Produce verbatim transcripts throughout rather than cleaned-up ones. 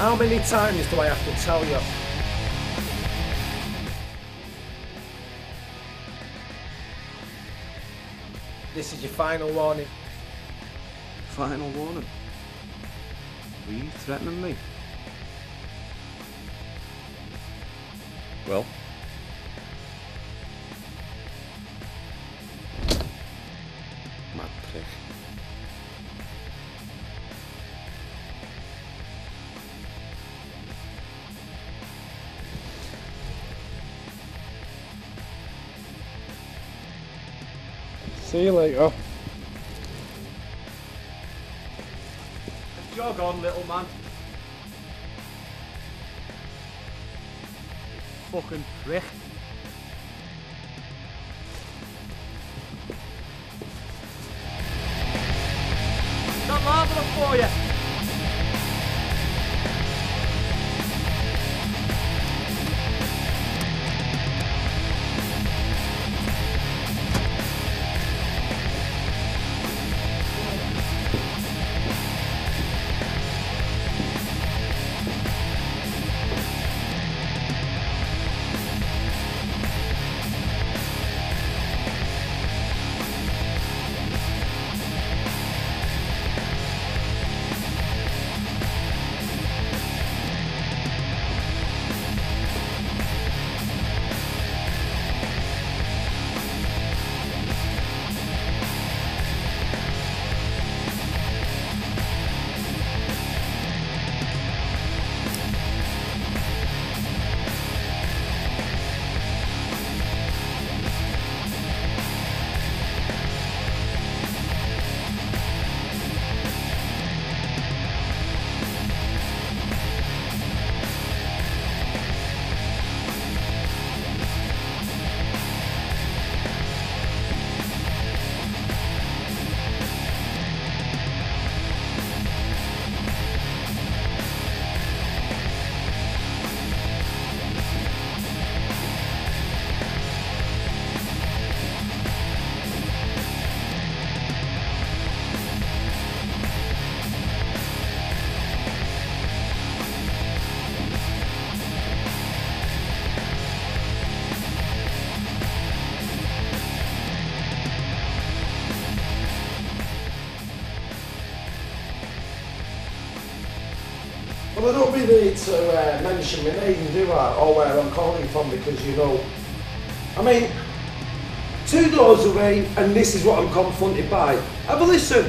How many times do I have to tell you? This is your final warning. Final warning? Are you threatening me? Well. Mad prick. See you later. Jog on, little man. Fucking prick. Got marvellous for you. Well, I don't really need to uh, mention my name, do I, or where I'm calling from, because you know, I mean, two doors away, and this is what I'm confronted by. Have a listen.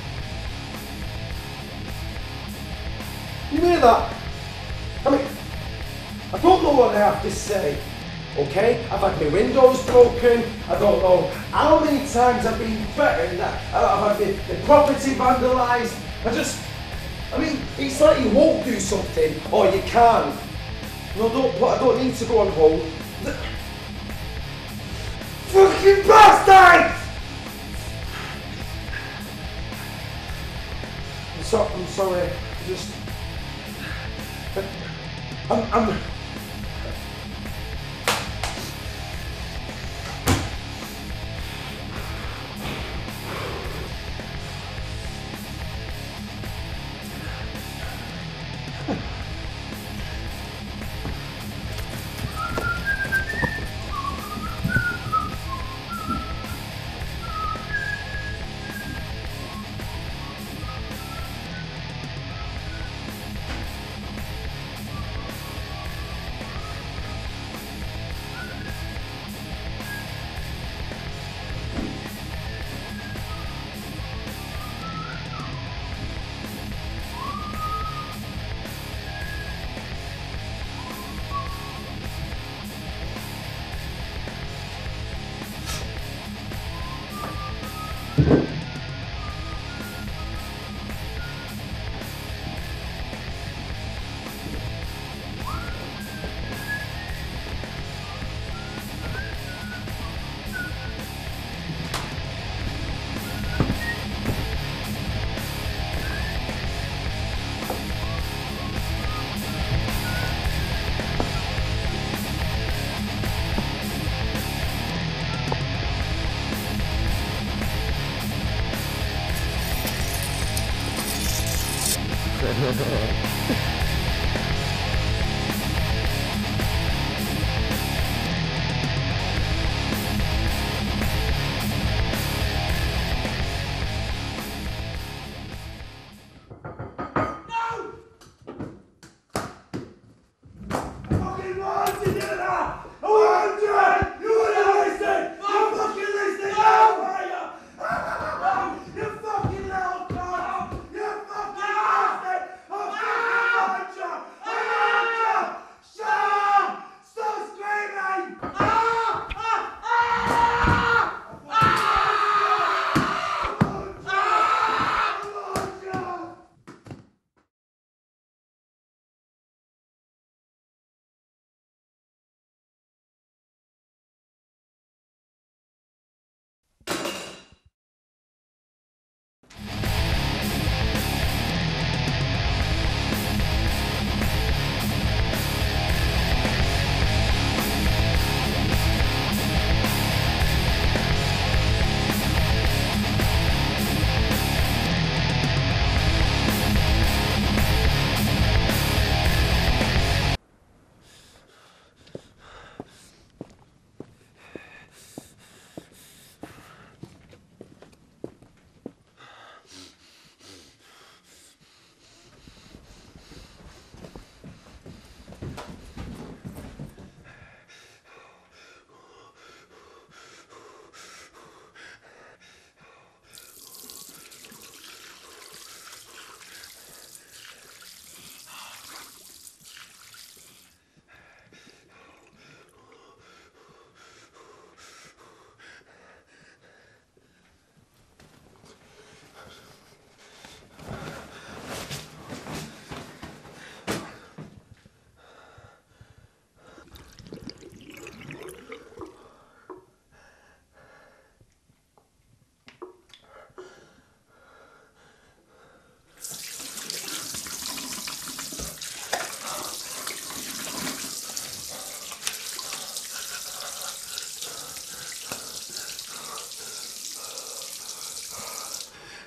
You hear that? I mean, I don't know what I have to say, okay? I've had my windows broken, I don't know how many times I've been threatened, I've had my, my property vandalised. I just, I mean, it's like you won't do something, or you can't. No, don't, I don't need to go on hold. The, fucking bastard! I'm, so, I'm sorry, I just... I'm... I'm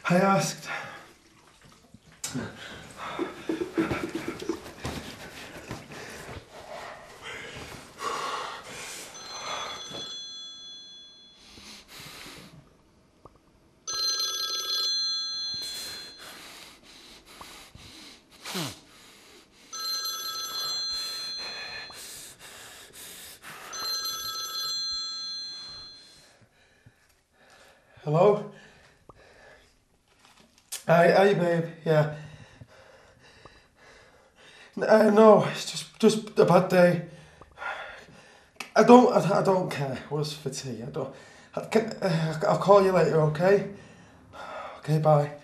I asked. Hello? Hi, hi, babe. Yeah. Uh, no, it's just just a bad day. I don't I, I don't care. It was for tea. I don't. I can, uh, I'll call you later. Okay. Okay. Bye.